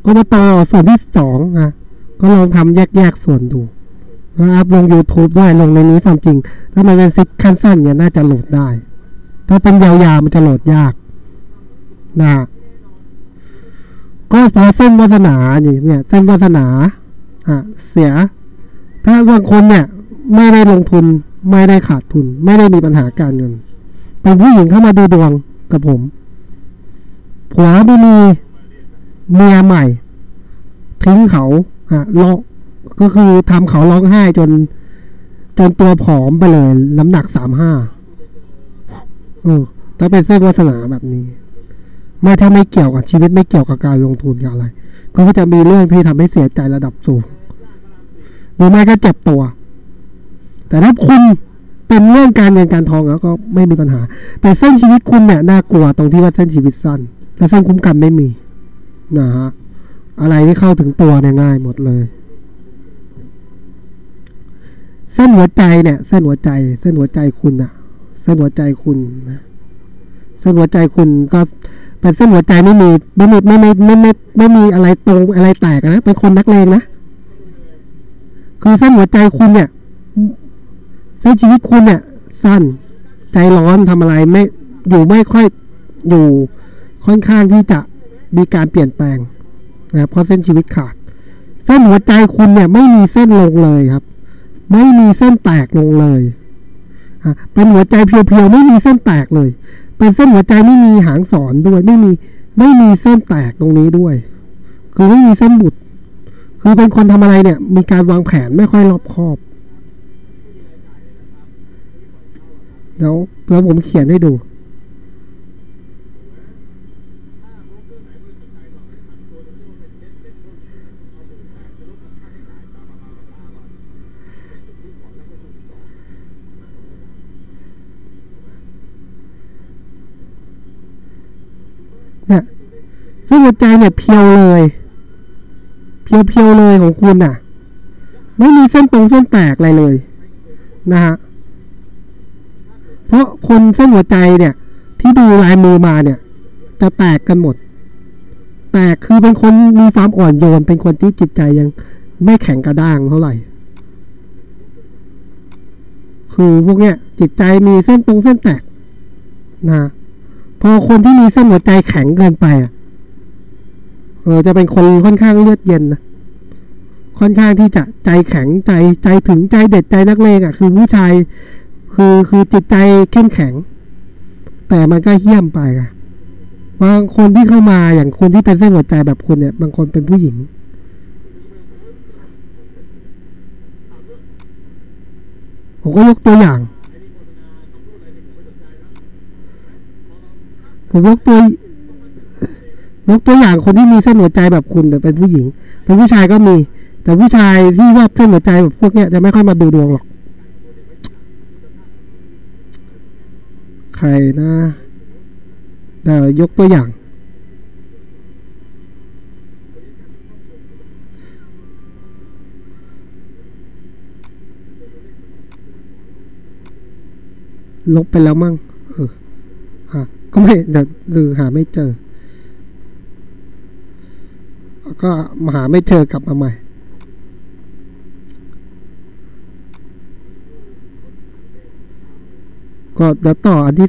อบต.ส่วนที่2นะก็ลองทำแยกส่วนดูแล้วอัพลง YouTube ด้วยลงในนี้ความจริงถ้ามันเป็น10ขั้นสั้นเนี่ยน่าจะโหลดได้ถ้าเป็นยาวๆมันจะโหลดยากนะก็พอเส้นวาสนาเนี่ยเส้นวาสนาเสียถ้าบางคนเนี่ยไม่ได้ลงทุนไม่ได้ขาดทุนไม่ได้มีปัญหาการเงินเป็นผู้หญิงเข้ามาดูดวงกับผมผัวไม่มีเมียใหม่ทิ้งเขาร้องก็คือทำเขาร้องไห้จนตัวผอมไปเลยน้ำหนัก35ถ้าเป็นเส้นวาสนาแบบนี้ไม่ถ้าไม่เกี่ยวกับชีวิตไม่เกี่ยวกับการลงทุนกับอะไรก็จะมีเรื่องที่ทำให้เสียใจระดับสูงหรือไม่ก็เจ็บตัวแต่ถ้าคุณเป็นเรื่องการเงินการทองแล้วก็ไม่มีปัญหาแต่เส้นชีวิตคุณเนี่ยน่ากลัวตรงที่ว่าเส้นชีวิตสั้นและเส้นคุ้มกันไม่มีนะฮะอะไรที่เข้าถึงตัวเนี่ยง่ายหมดเลยเส้นหัวใจเนี่ยเส้นหัวใจคุณนะเส้นหัวใจคุณนะเส้นหัวใจคุณก็เป็นเส้นหัวใจไม่มีอะไรตรงอะไรแตกนะเป็นคนนักเลงนะคือเส้นหัวใจคุณเนี่ยเส้นชีวิตคุณเนี่ยสั้นใจร้อนทำอะไรไม่ค่อยอยู่ค่อนข้างที่จะมีการเปลี่ยนแปลงนะเพราะเส้นชีวิตขาดเส้นหัวใจคุณเนี่ยไม่มีเส้นลงเลยครับไม่มีเส้นแตกลงเลยเป็นหัวใจเพียวๆไม่มีเส้นแตกเลยเป็นเส้นหัวใจไม่มีหางสอนด้วยไม่มีเส้นแตกตรงนี้ด้วยคือไม่มีเส้นบุดคือเป็นคนทำอะไรเนี่ยมีการวางแผนไม่ค่อยรอบคอบเดี๋ยวผมเขียนให้ดูเนี่ยซึ่งหัวใจเนี่ยเพียวเลยเลยของคุณน่ะไม่มีเส้นตรงเส้นแตกอะไรเลยนะฮะเพราะคนเส้นหัวใจเนี่ยที่ดูลายมือมาเนี่ยจะแตกกันหมดแตกคือเป็นคนมีความอ่อนโยนเป็นคนที่จิตใจยังไม่แข็งกระด้างเท่าไหร่คือพวกเนี้ยจิตใจมีเส้นตรงเส้นแตกนะพอคนที่มีเส้นหัวใจแข็งเกินไปจะเป็นคนค่อนข้างเลือดเย็นนะค่อนข้างที่จะใจแข็งใจถึงใจเด็ดใจนักเลงคือผู้ชายคือจิตใจเข้มแข็งแต่มันก็เหี้ยมไปบางคนที่เข้ามาอย่างคนที่เป็นเส้นหัวใจแบบคุณเนี่ยบางคนเป็นผู้หญิงผมก็ยกตัวอย่างคนที่มีเส้นหัวใจแบบคุณแต่เป็นผู้หญิงเป็นผู้ชายก็มีแต่ผู้ชายที่ว่าเส้นหัวใจแบบพวกเนี้ยจะไม่ค่อยมาดูดวงหรอกใครนะเดี๋ยวยกตัวอย่างลบไปแล้วมั่งก็ไม่เดี๋ยวหาไม่เจอก็หาไม่เจอกลับมาใหม่ก็เดี๋ยวต่ออันที่